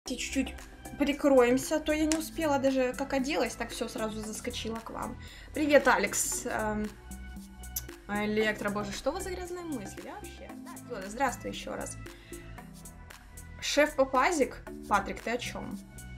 Чуть-чуть прикроемся, то я не успела даже как оделась, так все сразу заскочила к вам. Привет, Алекс. Электро, боже, что у вас за грязные мысли? Я вообще... Да, Йода, здравствуй еще раз. Шеф Папазик? Патрик, ты о чем?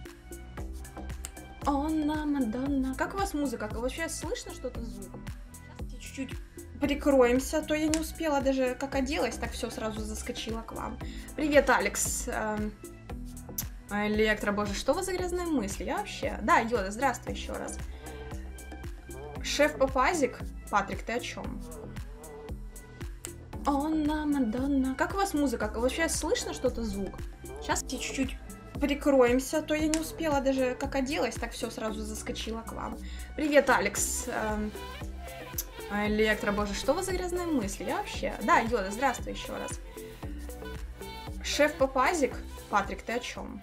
Анна, Мадонна. Как у вас музыка? Вообще слышно что-то звук? Сейчас чуть-чуть прикроемся, то я не успела даже как оделась, так все сразу заскочила к вам. Привет, Алекс. Электро, боже, что у вас за грязные мысли? Я вообще... Да, Йода, здравствуй еще раз. Шеф Папазик? Патрик, ты о чем? Анна, Мадонна. Как у вас музыка? Вообще слышно что-то звук? Сейчас чуть-чуть прикроемся, то я не успела даже как оделась, так все сразу заскочила к вам. Привет, Алекс. Электро, боже, что у вас за грязные мысли? Я вообще... Да, Йода, здравствуй еще раз. Шеф Папазик? Патрик, ты о чем?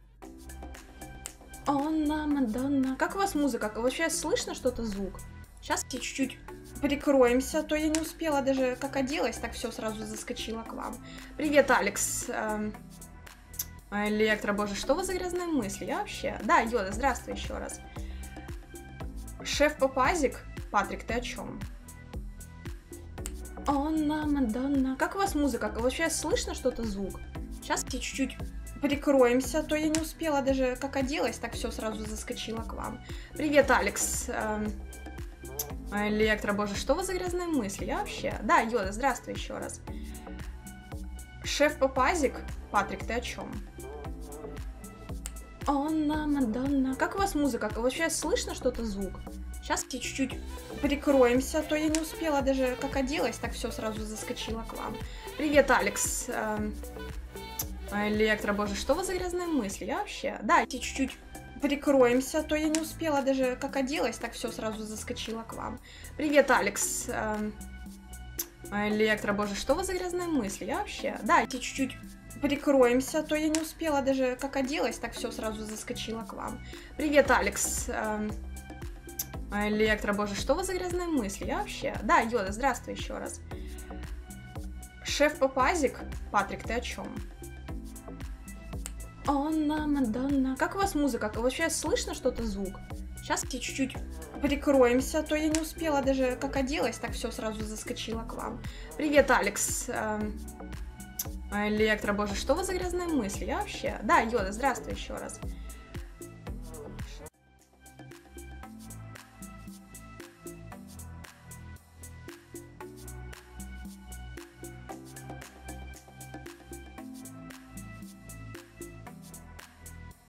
Анна, Мадонна. Как у вас музыка? Вообще слышно что-то звук? Сейчас чуть-чуть прикроемся, то я не успела даже как оделась, так все сразу заскочила к вам. Привет, Алекс. Электро, боже, что у вас за грязные мысли? Я вообще... Да, Йода, здравствуй еще раз. Шеф Папазик? Патрик, ты о чем? Анна, Мадонна. Как у вас музыка? Вообще слышно что-то звук? Сейчас чуть-чуть прикроемся, то я не успела даже как оделась, так все сразу заскочила к вам. Привет, Алекс. Электро, боже, что у вас за грязные мысли? Я вообще... Да, Йода, здравствуй еще раз. Шеф Папазик? Патрик, ты о чем? Анна, Мадонна. Как у вас музыка? Вообще слышно что-то звук? Сейчас чуть-чуть прикроемся, то я не успела даже как оделась, так все сразу заскочила к вам. Привет, Алекс. Электро, боже, что у вас за грязные мысли? Я вообще... Да, чуть-чуть прикроемся, то я не успела даже как оделась, так все сразу заскочила к вам. Привет, Алекс. Электро, боже, что у вас за грязные мысли? Я вообще... Да, чуть-чуть прикроемся, то я не успела даже как оделась, так все сразу заскочила к вам. Привет, Алекс. Электро, боже, что у вас за грязные мысли? Я вообще... Да, Йода, здравствуй еще раз. Шеф Папазик? Патрик, ты о чем? Анна, Мадонна. Как у вас музыка? Вообще слышно что-то звук? Сейчас чуть-чуть прикроемся, то я не успела даже как оделась, так все сразу заскочила к вам. Привет, Алекс. Электро, боже, что у вас за грязные мысли? Я вообще... Да, Йода, здравствуй еще раз.